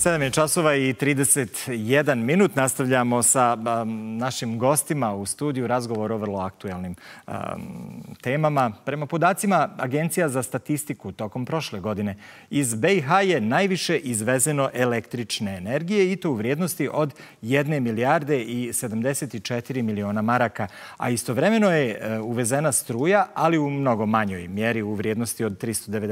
7 je časova i 31 minut. Nastavljamo sa našim gostima u studiju. Razgovor o vrlo aktuelnim temama. Prema podacima Agencija za statistiku tokom prošle godine iz BiH je najviše izvezeno električne energije i to u vrijednosti od 1 milijarde i 74 miliona maraka. A istovremeno je uvezena struja, ali u mnogo manjoj mjeri u vrijednosti od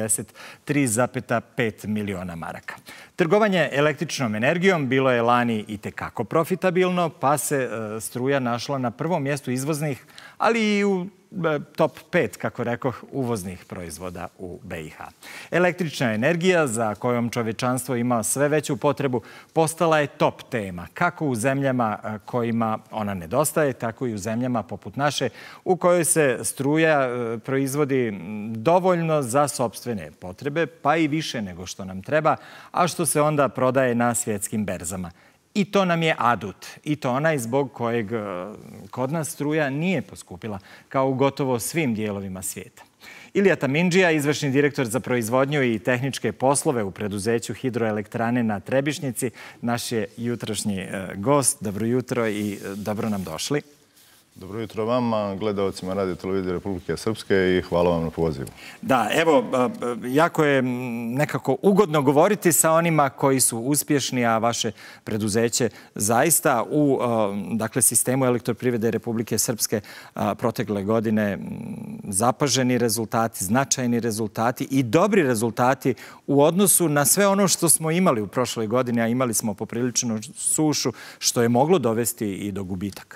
393,5 miliona maraka. Trgovanje električnom energijom bilo je lani itekako profitabilno, pa se struja našla na prvom mjestu izvoznih, ali i u top 5, kako rekoh, uvoznih proizvoda u BiH. Električna energija, za kojom čovječanstvo ima sve veću potrebu, postala je top tema, kako u zemljama kojima ona nedostaje, tako i u zemljama poput naše, u kojoj se struja proizvodi dovoljno za sopstvene potrebe, pa i više nego što nam treba, a što se onda prodaje na svjetskim berzama. I to nam je adut. I to onaj zbog kojeg kod nas struja nije poskupila, kao u gotovo svim dijelovima svijeta. Ilija Tamindžija, izvršni direktor za proizvodnju i tehničke poslove u preduzeću Hidroelektrane na Trebišnjici, naš je jutrošnji gost. Dobro jutro i dobro nam došli. Dobro jutro vama, gledalcima Radio televizije Republike Srpske i hvala vam na pozivu. Da, evo, jako je nekako ugodno govoriti sa onima koji su uspješni, a vaše preduzeće zaista u sistemu elektroprivrede Republike Srpske protekle godine zapaženi rezultati, značajni rezultati i dobri rezultati u odnosu na sve ono što smo imali u prošloj godini, a imali smo popriličnu sušu, što je moglo dovesti i do gubitaka.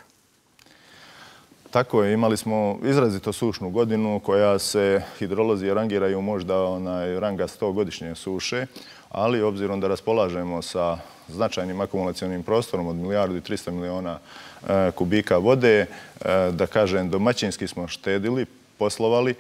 Tako je, imali smo izrazito sušnu godinu koja se hidrolozi rangiraju možda ranga 100-godišnje suše, ali obzirom da raspolažemo sa značajnim akumulacionim prostorom od 1 milijardu i 300 miliona kubika vode, da kažem, domaćinski smo štedili, poslovali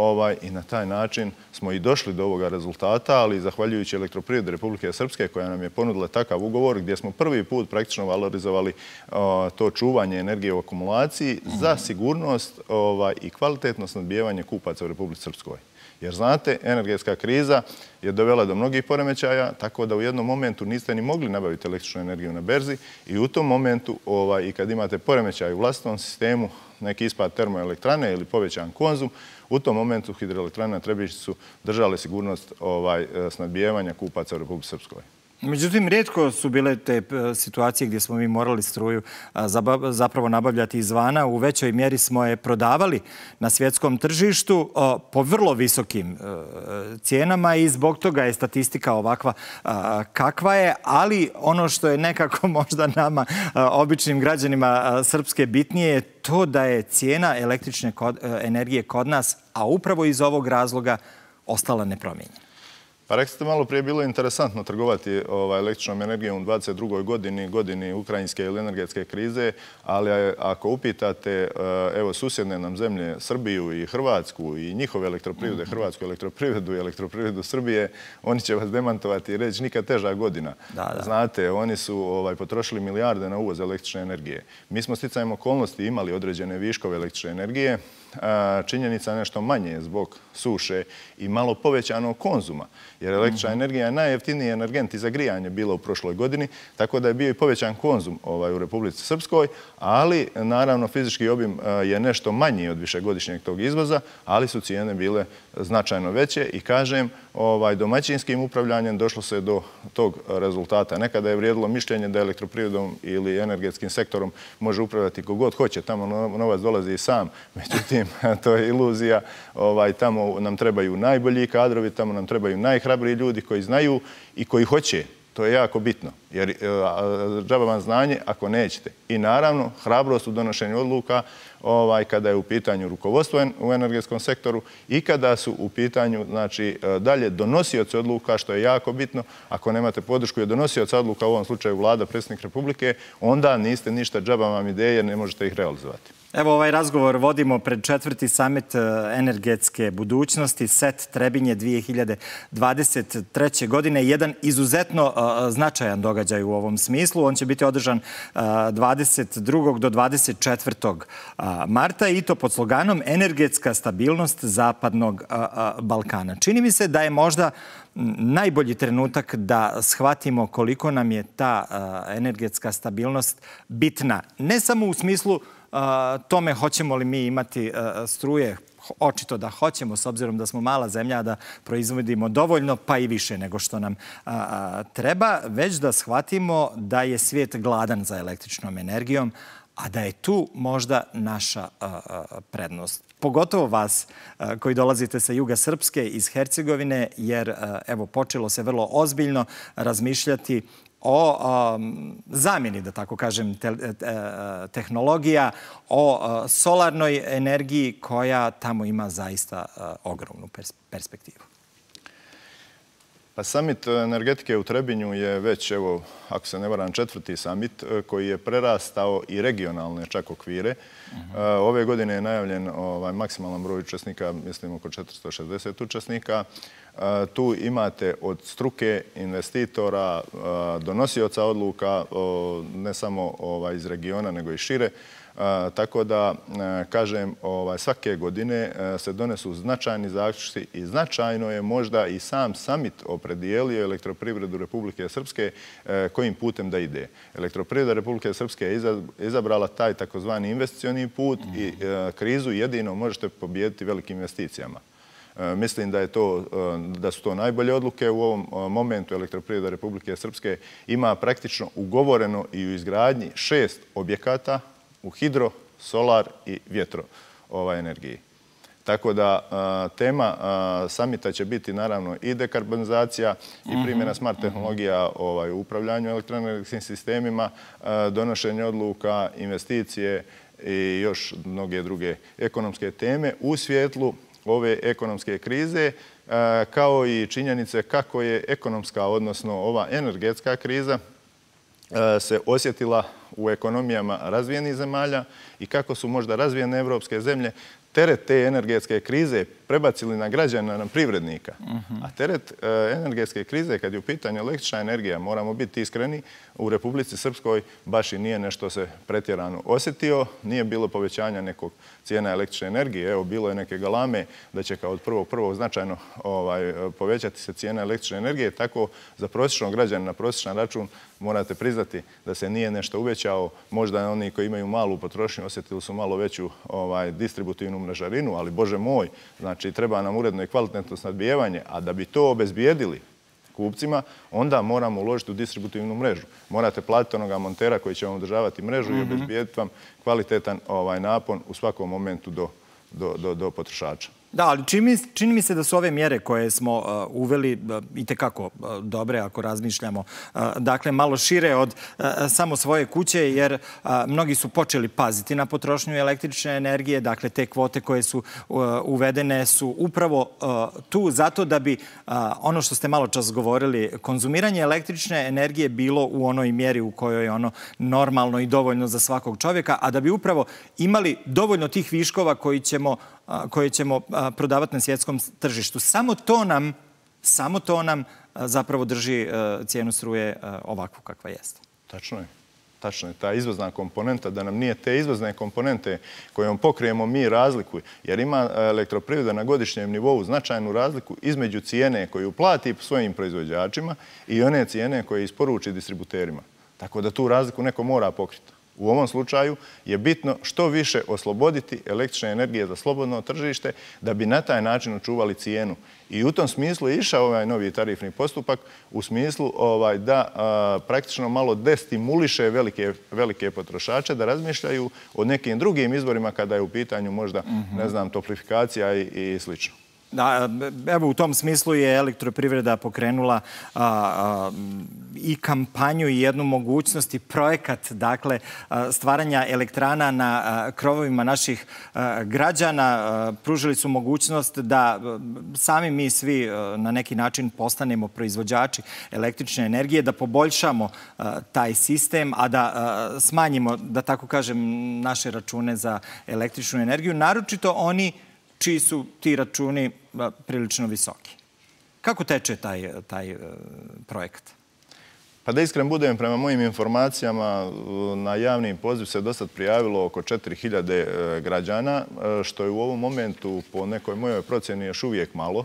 i na taj način smo i došli do ovoga rezultata, ali zahvaljujući Elektroprivredi Republike Srpske koja nam je ponudila takav ugovor gdje smo prvi put praktično valorizovali to čuvanje energije u akumulaciji za sigurnost i kvalitetno snabdijevanje kupaca u Republici Srpskoj. Jer znate, energetska kriza je dovela do mnogih poremećaja, tako da u jednom momentu niste ni mogli nabaviti električnu energiju na berzi i u tom momentu, i kad imate poremećaj u vlastitom sistemu, neki ispad termoelektrane ili povećan konzum, u tom momentu hidroelektrane na Trebišnjici su držale sigurnost snabdijevanja kupaca u Republici Srpskoj. Međutim, rijetko su bile te situacije gdje smo mi morali struju zapravo nabavljati izvana. U većoj mjeri smo je prodavali na svjetskom tržištu po vrlo visokim cijenama i zbog toga je statistika ovakva kakva je, ali ono što je nekako možda nama, običnim građanima Srpske, bitnije je to da je cijena električne energije kod nas, a upravo iz ovog razloga, ostala nepromijenjena. Pa rekli ste malo prije, bilo je interesantno trgovati električnom energijom u 22. godini ukrajinske ili energetske krize, ali ako upitate susjedne nam zemlje, Srbiju i Hrvatsku i njihove elektroprivrede, Hrvatsku elektroprivredu i elektroprivredu Srbije, oni će vas demantovati i reći nikad teža godina. Znate, oni su potrošili milijarde na uvoz električne energije. Mi smo sticajem okolnosti imali određene viškove električne energije, činjenica nešto manje zbog suše i malo povećanog konzuma. Jer električna energija je najjeftiniji energent i za grijanje bila u prošloj godini, tako da je bio i povećan konzum u Republici Srpskoj, ali naravno fizički obim je nešto manji od višegodišnjeg tog izvoza, ali su cijene bile značajno veće i kažem, domaćinskim upravljanjem došlo se do tog rezultata. Nekada je vrijedilo mišljenje da elektroprivredom ili energetskim sektorom može upravljati kogod hoće, tamo novac dolazi i sam, međutim, to je iluzija, tamo nam trebaju najbolji kadrovi, tamo nam trebaju najhrabriji ljudi koji znaju i koji hoće. To je jako bitno, jer džaba vam znanje ako nećete. I naravno, hrabrost u donošenju odluka kada je u pitanju rukovodstvo u energetskom sektoru i kada su u pitanju dalje donosioci odluka, što je jako bitno. Ako nemate podršku je donosioca odluka, u ovom slučaju vlada, predsjednik Republike, onda niste ništa, džaba vam ideje jer ne možete ih realizovati. Evo, ovaj razgovor vodimo pred 4. samit energetske budućnosti, SET Trebinje 2023. godine. Jedan izuzetno značajan događaj u ovom smislu. On će biti održan 22. do 24. marta i to pod sloganom Energetska stabilnost Zapadnog Balkana. Čini mi se da je možda najbolji trenutak da shvatimo koliko nam je ta energetska stabilnost bitna. Ne samo u smislu tome hoćemo li mi imati struje, očito da hoćemo, s obzirom da smo mala zemlja, da proizvodimo dovoljno, pa i više nego što nam treba, već da shvatimo da je svijet gladan za električnom energijom, a da je tu možda naša prednost. Pogotovo vas koji dolazite sa juga Srpske, iz Hercegovine, jer evo počelo se vrlo ozbiljno razmišljati o zamjeni, da tako kažem, tehnologija, o solarnoj energiji koja tamo ima zaista ogromnu perspektivu. Pa summit energetike u Trebinju je već, evo, ako se ne varam, 4. summit koji je prerastao i regionalne čak okvire. Ove godine je najavljen maksimalan broj učesnika, mislim oko 460 učesnika. Tu imate od struke, investitora, donosioca odluka, ne samo iz regiona, nego i šire. Tako da, kažem, svake godine se donesu značajni zaključci i značajno je možda i sam summit opredijelio Elektroprivredu Republike Srpske kojim putem da ide. Elektroprivreda Republike Srpske je izabrala taj takozvani investicioni put i krizu jedino možete pobijediti velikim investicijama. Mislim da su to najbolje odluke. U ovom momentu Elektroprivreda Republike Srpske ima praktično ugovoreno i u izgradnji 6 objekata u hidro, solar i vjetro energiji. Tako da tema samita će biti naravno i dekarbonizacija i primjena smart tehnologija u upravljanju elektroenergetskim sistemima, donošenje odluka, investicije i još mnoge druge ekonomske teme u svjetlu ove ekonomske krize, kao i činjenice kako je ekonomska, odnosno ova energetska kriza se osjetila u ekonomijama razvijenih zemalja i kako su možda razvijene evropske zemlje teret te energetske krize prebacili na građana, na privrednika. A teret energetske krize, kad je u pitanju električna energija, moramo biti iskreni, u Republici Srpskoj baš i nije nešto se pretjerano osjetio. Nije bilo povećanja nekog cijena električne energije. Evo, bilo je neke galame da će kao od 1.1. značajno povećati se cijena električne energije. Tako za prosječnog građana na prosječan račun morate priznati da se nije nešto uvećao. Možda oni koji imaju malu potrošnju osjetili su malo veću distributivnu mrežarinu, ali Bože moj, znači treba nam uredno i kvalitetno snabdijevanje, a da bi to obezbijedili kupcima, onda moramo uložiti u distributivnu mrežu. Morate platiti onoga montera koji će vam održavati mrežu i obezbijediti vam kvalitetan napon u svakom momentu do potrošača. Da, ali čini mi se da su ove mjere koje smo uveli itekako dobre ako razmišljamo, dakle, malo šire od samo svoje kuće, jer mnogi su počeli paziti na potrošnju električne energije. Dakle, te kvote koje su uvedene su upravo tu zato da bi ono što ste malo čas govorili, konzumiranje električne energije bilo u onoj mjeri u kojoj je ono normalno i dovoljno za svakog čovjeka, a da bi upravo imali dovoljno tih viškova koje ćemo prodavati na svjetskom tržištu. Samo to nam zapravo drži cijenu struje ovakvu kakva jeste. Tačno je. Tačno je. Ta izvozna komponenta, da nam nije te izvozne komponente kojom pokrijemo mi razliku, jer ima elektroprivreda na godišnjem nivou značajnu razliku između cijene koju plati svojim proizvođačima i one cijene koje isporuči distributerima. Tako da tu razliku neko mora pokriti. U ovom slučaju je bitno što više osloboditi električne energije za slobodno tržište da bi na taj način očuvali cijenu. I u tom smislu je išao ovaj novi tarifni postupak u smislu da praktično malo destimuliše velike potrošače da razmišljaju o nekim drugim izvorima kada je u pitanju možda, ne znam, toplifikacija i slično. Da, evo u tom smislu je Elektroprivreda pokrenula i kampanju i jednu mogućnost i projekat, dakle, stvaranja elektrana na krovovima naših građana. Pružili su mogućnost da sami mi svi na neki način postanemo proizvođači električne energije, da poboljšamo taj sistem, a da smanjimo, da tako kažem, naše račune za električnu energiju, naročito oni čiji su ti računi prilično visoki. Kako teče taj projekat? Pa da iskren budem, prema mojim informacijama, na javni poziv se do sad prijavilo oko 4000 građana, što je u ovom momentu po nekoj mojoj procjeni još uvijek malo.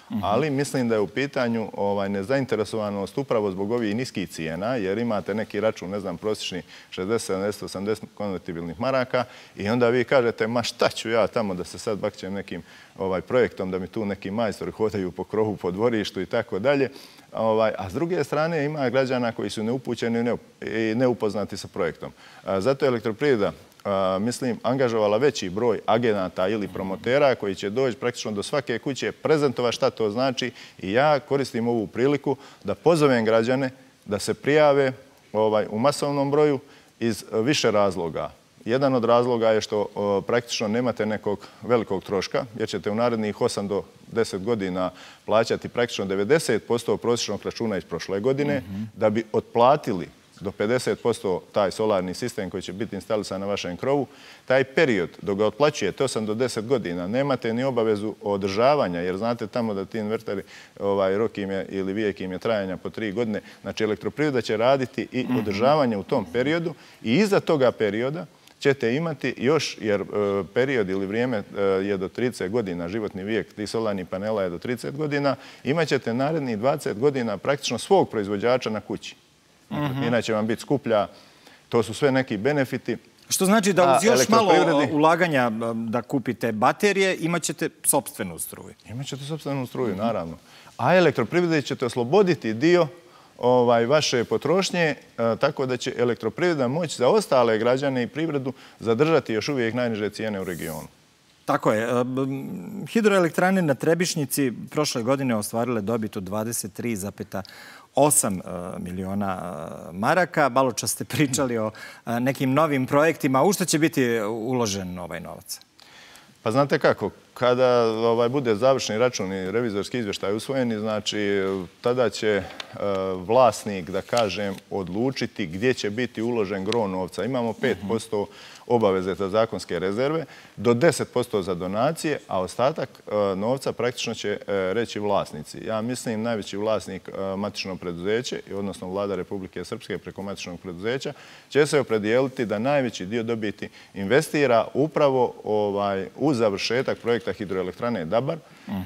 Ali mislim da je u pitanju nezainteresovanost upravo zbog ovih niskih cijena, jer imate neki račun, ne znam, prosječni 60, 70, 80 konvertibilnih maraka i onda vi kažete, ma šta ću ja tamo da se sad bakćem nekim projektom, da mi tu neki majstori hodaju po krovu, po dvorištu i tako dalje. A s druge strane ima građana koji su neupućeni i neupoznati sa projektom. Zato je Elektroprivreda, mislim, angažovala veći broj agenata ili promotera koji će doći praktično do svake kuće, prezentovati šta to znači i ja koristim ovu priliku da pozovem građane da se prijave u masovnom broju iz više razloga. Jedan od razloga je što praktično nemate nekog velikog troška, jer ćete u narednih 8 do 10 godina plaćati praktično 90% prosječnog računa iz prošle godine, da bi otplatili do 50% taj solarni sistem koji će biti instalisan na vašem krovu. Taj period dok ga otplaćujete 8 do 10 godina nemate ni obavezu održavanja, jer znate tamo da ti inverteri rok im je ili vijek im je trajanja po 3 godine. Znači Elektroprivreda će raditi i održavanje u tom periodu i iza toga perioda ćete imati još, jer period ili vrijeme je do 30 godina, životni vijek tih solarnih panela je do 30 godina, imat ćete narednih 20 godina praktično svog proizvođača na kući. Inače vam biti skuplja, to su sve neki benefiti. Što znači da uz još malo ulaganja da kupite baterije, imat ćete sopstvenu struju. Imat ćete sopstvenu struju, naravno. A Elektroprivredi ćete osloboditi dio vaše potrošnje, tako da će Elektroprivreda moći za ostale građane i privredu zadržati još uvijek najniže cijene u regionu. Tako je. Hidroelektrane na Trebišnjici prošle godine ostvarile dobit od 23,8 miliona maraka. Maločas ste pričali o nekim novim projektima. U što će biti uložen ovaj novac? Pa znate kako, kada bude završni račun i revizorski izvještaj usvojeni, znači tada će vlasnik, da kažem, odlučiti gdje će biti uložen gro novca. Imamo 5% obaveze za zakonske rezerve, do 10% za donacije, a ostatak novca praktično će reći vlasnici. Ja mislim najveći vlasnik matično preduzeće, odnosno Vlada Republike Srpske preko matičnog preduzeća, će se opredijeliti da najveći dio dobiti investira upravo u završetak projekta hidroelektrane Dabar.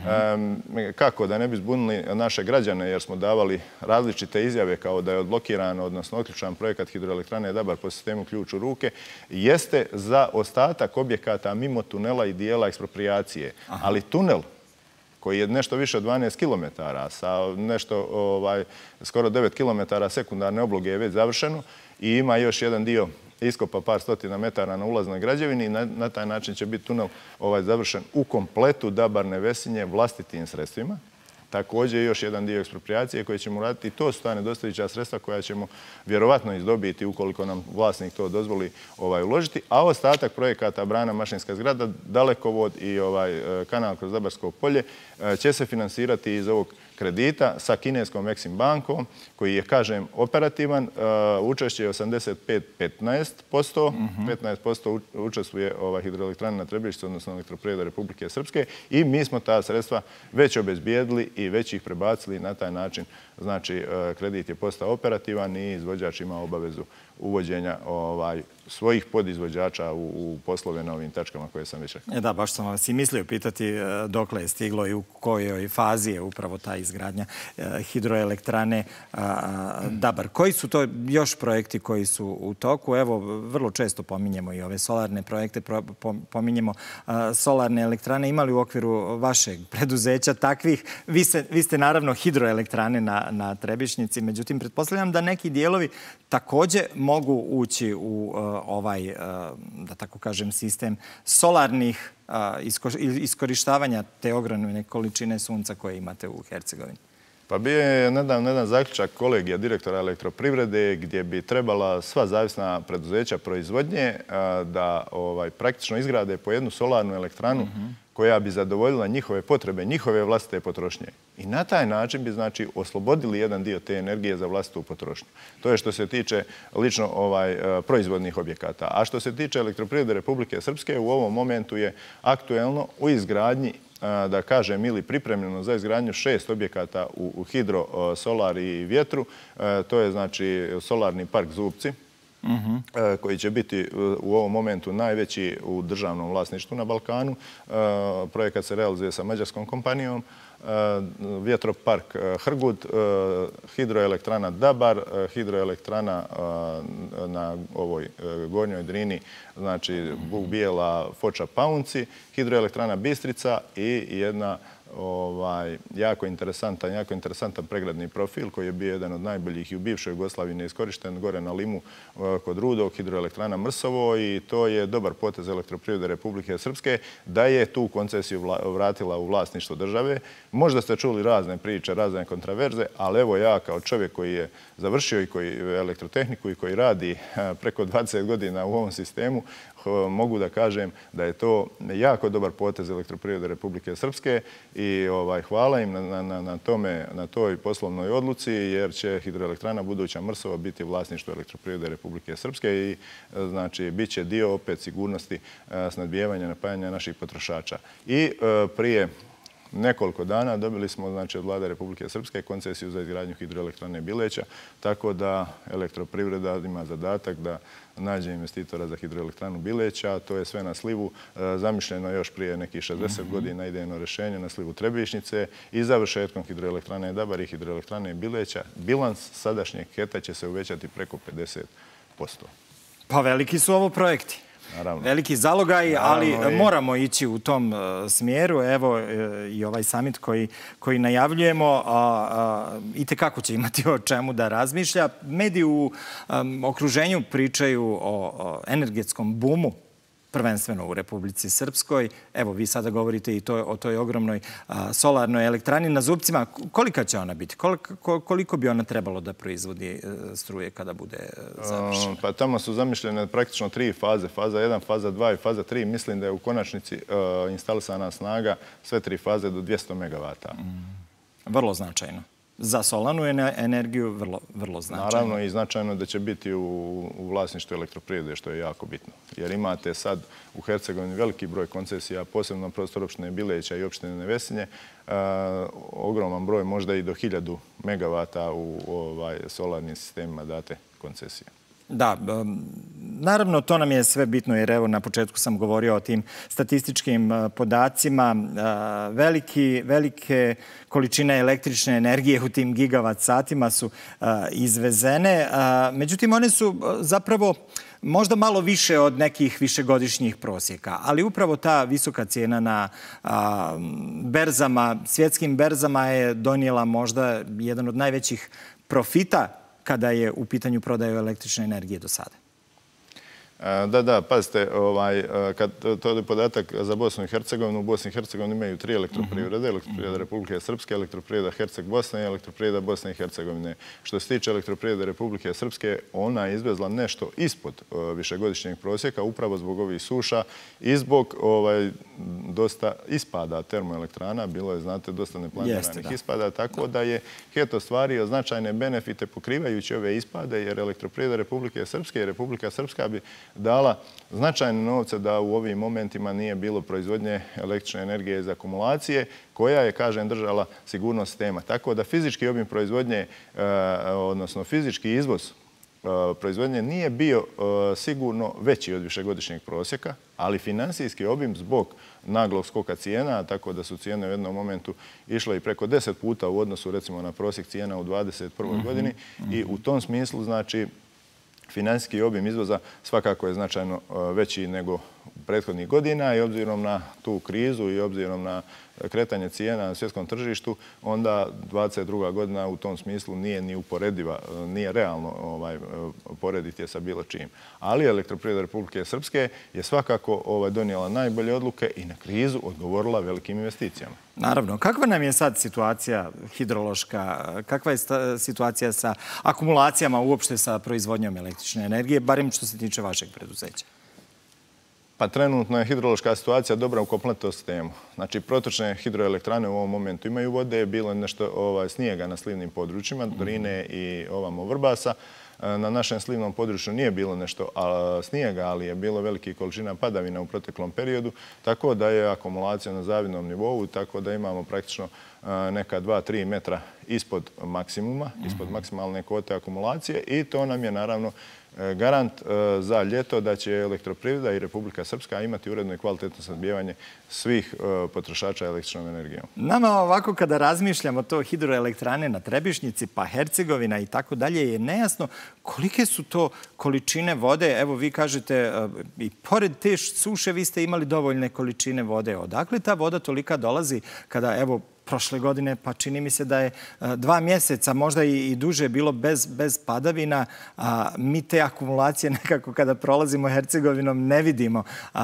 Kako da ne bi zbunili naše građane, jer smo davali različite izjave kao da je odblokiran, odnosno otključan projekat hidroelektrane Dabar po sistemu ključ u ruke, jeste za ostatak objekata mimo tunela i dijela eksproprijacije. Ali tunel koji je nešto više od 12 km sa nešto skoro 9 km sekundarne obloge je već završeno i ima još jedan dio iskopa par stotina metara na ulaznoj građevini i na taj način će biti tunel završen u kompletu Dabar Vesinje vlastitim sredstvima. Također još jedan dio eksproprijacije koji ćemo raditi. To su ta nedostajuća sredstva koja ćemo vjerovatno izdobiti ukoliko nam vlasnik to dozvoli uložiti. A ostatak projekata brana, mašinska zgrada, dalekovod i kanal kroz Dabarsko polje će se finansirati iz ovog kredita sa kineskom Exim bankom koji je, kažem, operativan. Učešće je 85-15%. 15% učestvuje hidroelektrana na Trebišnjici, odnosno Elektroprivreda Republike Srpske i mi smo ta sredstva već obezbijedili i već ih prebacili na taj način. Znači, kredit je postao operativan i izvođač ima obavezu uvođenja svojih podizvođača u poslove na ovim tačkama koje sam već rekao. Da, baš sam vas i mislio pitati dokle je stiglo i u kojoj fazi je upravo ta izgradnja hidroelektrane Dabar. Koji su to još projekti koji su u toku? Evo, vrlo često pominjemo i ove solarne projekte, pominjemo solarne elektrane. Imali u okviru vašeg preduzeća takvih? Vi ste naravno hidroelektrane na Trebišnjici, međutim, pretpostavljam da neki dijelovi također mogu ući u ovaj, da tako kažem, sistem solarnih iskorištavanja te ogromne količine sunca koje imate u Hercegovini. Pa bio je nedavno jedan zaključak kolegija direktora Elektroprivrede gdje bi trebala sva zavisna preduzeća proizvodnje da praktično izgrade po jednu solarnu elektranu koja bi zadovoljila njihove potrebe, njihove vlastite potrošnje. I na taj način bi, znači, oslobodili jedan dio te energije za vlastitu potrošnju. To je što se tiče lično proizvodnih objekata. A što se tiče Elektroprivrede Republike Srpske, u ovom momentu je aktuelno u izgradnji, da kažem, ili pripremljeno za izgradnju 6 objekata u hidro, solar i vjetru. To je, znači, solarni park Zubci, koji će biti u ovom momentu najveći u državnom vlasništvu na Balkanu. Projekat se realizuje sa mađarskom kompanijom. vjetropark Hrgut, hidroelektrana Dabar, hidroelektrana na ovoj Gornjoj Drini, znači Buk Bijela, Foča, Paunci, hidroelektrana Bistrica i jedna jako interesantan pregradni profil koji je bio jedan od najboljih i u bivšoj Jugoslaviji neiskorišten gore na Limu kod Rudog, hidroelektrana Mrsovo, i to je dobar potez Elektroprivrede Republike Srpske da je tu koncesiju vratila u vlasništvo države. Možda ste čuli razne priče, razne kontraverze, ali evo ja kao čovjek koji je završio i koji elektrotehniku i koji radi preko 20 godina u ovom sistemu, mogu da kažem da je to jako dobar potez Elektroprivrede Republike Srpske i hvala im na toj poslovnoj odluci, jer će hidroelektrana buduća Mrsovo biti vlasništvo Elektroprivrede Republike Srpske i znači bit će dio opet sigurnosti snabdijevanja, napajanja naših potrošača. I prije nekoliko dana dobili smo od Vlade Republike Srpske koncesiju za izgradnju hidroelektrane Bileća, tako da Elektroprivreda ima zadatak da nađe investitora za hidroelektranu Bileća. To je sve na slivu zamišljeno još prije nekih 60 godina idejno rješenje na slivu Trebišnjice i završetkom hidroelektrane Dabar i hidroelektrane Bileća. Bilans sadašnjeg HET-a će se uvećati preko 50%. Pa veliki su ovo projekti. Naravno. Veliki zalogaj, ali moramo ići u tom smjeru. Evo i ovaj summit koji najavljujemo itekako će imati o čemu da razmišlja. Mediji u okruženju pričaju o energetskom bumu, prvenstveno u Republici Srpskoj. Evo, vi sada govorite i o toj ogromnoj solarnoj elektrani na Zubcima. Kolika će ona biti? Koliko bi ona trebalo da proizvodi struje kada bude završena? Pa tamo su zamišljene praktično 3 faze. Faza 1, faza 2 i faza 3. Mislim da je u konačnici instalisana snaga sve 3 faze do 200 MW. Vrlo značajno. Za solarnu energiju vrlo značajno. Naravno i značajno da će biti u vlasništvu Elektroprivrede, što je jako bitno. Jer imate sad u Hercegovini veliki broj koncesija, posebno na prostor opštine Bileća i opštine Nevesinje, ogroman broj, možda i do 1000 MW u solarnim sistemima date koncesije. Da, naravno to nam je sve bitno jer evo na početku sam govorio o tim statističkim podacima. Velike količine električne energije u tim gigavat satima su izvezene. Međutim, one su zapravo možda malo više od nekih višegodišnjih prosjeka, ali upravo ta visoka cijena na berzama, svjetskim berzama je donijela možda jedan od najvećih profita kada je u pitanju prodaje električne energije do sada. Da, pazite, to je podatak za Bosnu i Hercegovinu. U Bosni i Hercegovini imaju 3 elektroprivrede, Elektroprivreda Republike Srpske, Elektroprivreda Herceg-Bosne i Elektroprivreda Bosne i Hercegovine. Što se tiče Elektroprivrede Republike Srpske, ona je izvezla nešto ispod višegodišnjeg prosjeka, upravo zbog ovih suša i zbog dosta ispada termoelektrana. Bilo je, znate, dosta neplaniranih ispada, tako da je HET ostvario značajne benefite pokrivajući ove ispade, jer Elektroprivreda Republike Srpske i Republika Srpska bi dala značajne novce da u ovim momentima nije bilo proizvodnje električne energije iz akumulacije, koja je, kažem, držala sigurnost sistema. Tako da fizički obim proizvodnje, odnosno fizički izvoz proizvodnje nije bio sigurno veći od višegodišnjeg prosjeka, ali finansijski obim zbog naglog skoka cijena, tako da su cijene u jednom momentu išle i preko 10 puta u odnosu recimo na prosjek cijena u 2021. godini i u tom smislu, znači, finansijski obim izvoza svakako je značajno veći nego prethodnih godina i obzirom na tu krizu i obzirom na kretanje cijena na svjetskom tržištu, onda 2022. godina u tom smislu nije ni uporediva, nije realno porediti je sa bilo čim. Ali Elektroprivreda Republike Srpske je svakako donijela najbolje odluke i na krizu odgovorila velikim investicijama. Naravno. Kakva nam je sad situacija hidrološka? Kakva je situacija sa akumulacijama uopšte sa proizvodnjom električne energije, barem što se tiče vašeg preduzeća? Pa trenutno je hidrološka situacija dobra u kompletnom sistemu. Znači, protočne hidroelektrane u ovom momentu imaju vode, bilo je nešto snijega na slivnim područjima, Drine i ovamo Vrbasa. Na našem slivnom području nije bilo nešto snijega, ali je bilo veliki količina padavina u proteklom periodu, tako da je akumulacija na zavidnom nivou, tako da imamo praktično neka 2-3 metra ispod maksimuma, ispod maksimalne kvote akumulacije i to nam je naravno garant za ljeto da će Elektroprivreda i Republika Srpska imati uredno i kvalitetno snabdijevanje svih potrošača električnom energijom. Nama ovako kada razmišljamo to hidroelektrane na Trebišnjici, pa Hercegovina i tako dalje, je nejasno kolike su to količine vode. Evo vi kažete i pored te suše vi ste imali dovoljne količine vode. Odakle ta voda tolika dolazi kada evo prošle godine, pa čini mi se da je 2 mjeseca, možda i duže bilo bez padavina. Mi te akumulacije nekako kada prolazimo Hercegovinom ne vidimo.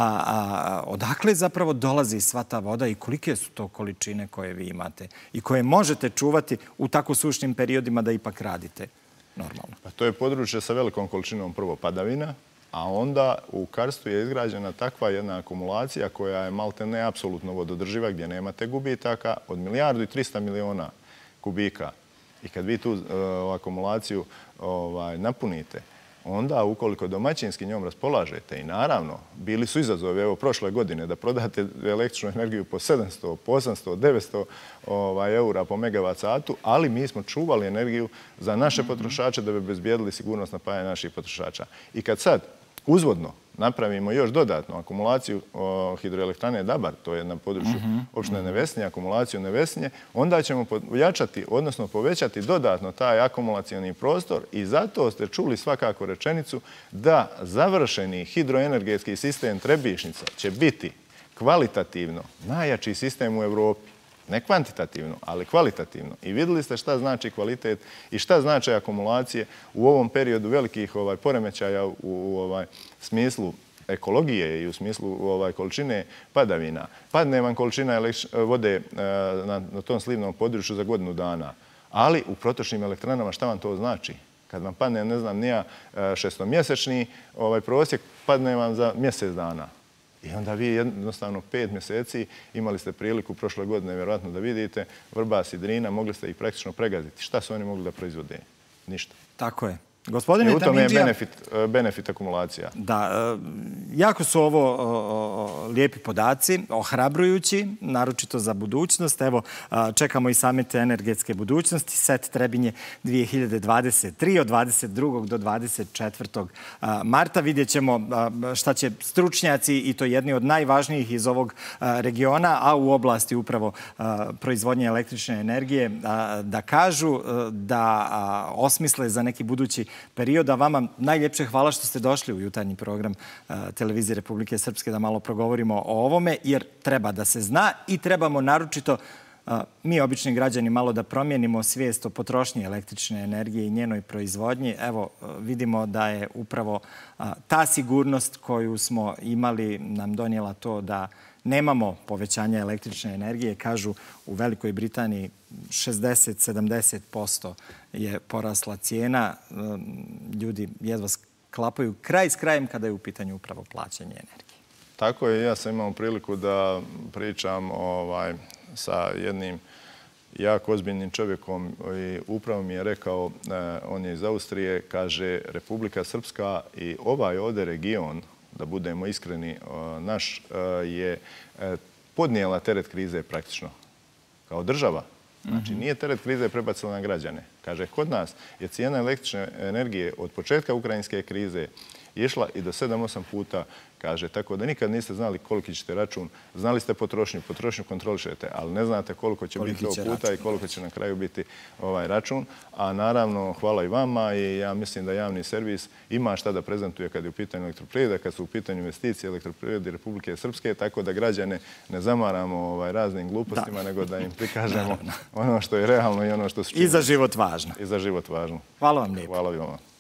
Odakle zapravo dolazi sva ta voda i kolike su to količine koje vi imate i koje možete čuvati u tako sušnim periodima da ipak radite normalno? Pa to je područje sa velikom količinom prvo padavina, a onda u karstu je izgrađena takva jedna akumulacija koja je maltene apsolutno vododrživa, gdje nemate gubitaka od 1.300 miliona kubika. I kad vi tu akumulaciju napunite, onda ukoliko domaćinski njom raspolažete, i naravno, bili su izazovi, evo prošle godine, da prodate električnu energiju po 700, po 800, 900 eura po megavat satu, ali mi smo čuvali energiju za naše potrošače da bi obezbijedili sigurnost napajanja naših potrošača. I kad sad uzvodno napravimo još dodatnu akumulaciju hidroelektrane Dabar, to je na području opštine Nevesinje, akumulaciju Nevesinje, onda ćemo pojačati, odnosno povećati dodatno taj akumulacioni prostor i zato ste čuli svakako rečenicu da završeni hidroenergetski sistem Trebišnjica će biti kvalitativno najjači sistem u Evropi. Ne kvantitativno, ali kvalitativno. I vidjeli ste šta znači kvalitet i šta znače akumulacije u ovom periodu velikih poremećaja u smislu ekologije i u smislu količine padavina. Padne vam količina vode na tom slivnom području za godinu dana. Ali u protočnim elektranama šta vam to znači? Kad vam padne, ne znam, nija šestomjesečni prosjek, padne vam za mjesec dana. I onda vi jednostavno 5 mjeseci imali ste priliku prošle godine vjerojatno da vidite Vrbas i Drina, mogli ste ih praktično pregaziti. Šta su oni mogli da proizvode? Ništa. Tako je. Gospodine u tome je benefit akumulacija. Da, jako su ovo lijepi podaci, ohrabrujući, naročito za budućnost. Evo, čekamo i samit energetske budućnosti, set Trebinje 2023 od 22. do 24. marta. Vidjet ćemo šta će stručnjaci, i to jedni od najvažnijih iz ovog regiona, a u oblasti upravo proizvodnje električne energije, da kažu, da osmisle za neki budući period. A vama najljepše hvala što ste došli u jutarnji program Televizije Republike Srpske da malo progovorimo o ovome, jer treba da se zna i trebamo naročito mi, obični građani, malo da promijenimo svijest o potrošnji električne energije i njenoj proizvodnji. Evo, vidimo da je upravo ta sigurnost koju smo imali nam donijela to da nemamo povećanja električne energije. Kažu u Velikoj Britaniji 60-70% je porasla cijena. Ljudi jedva sklapaju kraj s krajem kada je u pitanju upravo plaćanje energije. Tako je. Ja sam imao priliku da pričam sa jednim jako ozbiljnim čovjekom i upravo mi je rekao, on je iz Austrije, kaže Republika Srpska i ovaj ovdje region, da budemo iskreni, naš je podnijela teret krize praktično kao država. Znači, nije teret krize prebacila na građane. Kaže, kod nas je cijena električne energije od početka ukrajinske krize išla i do 7-8 puta, kaže, tako da nikad niste znali koliki ćete račun. Znali ste potrošnju kontrolišete, ali ne znate koliko će biti tog puta i koliko će na kraju biti račun. A naravno, hvala i vama i ja mislim da javni servis ima šta da prezentuje kad je u pitanju elektroprivreda, kad su u pitanju investicije elektroprivrede Republike Srpske, tako da građane ne zamaramo raznim glupostima, nego da im prikažemo ono što je realno i ono što su činjenice. I za život važno. I za život važno. Hvala vam lijepo. Hvala i vama.